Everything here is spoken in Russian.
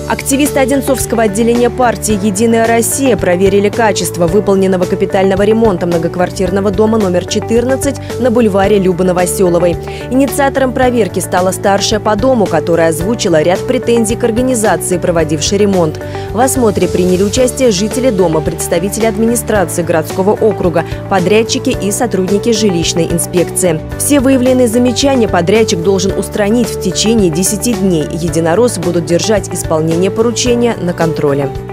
Активисты Одинцовского отделения партии «Единая Россия» проверили качество выполненного капитального ремонта многоквартирного дома номер 14 на бульваре Любы Новоселовой. Инициатором проверки стала старшая по дому, которая озвучила ряд претензий к организации, проводившей ремонт. В осмотре приняли участие жители дома, представители администрации городского округа, подрядчики и сотрудники жилищной инспекции. Все выявленные замечания подрядчик должен устранить в течение 10 дней. Единороссы будут держать исполнение поручения на контроле.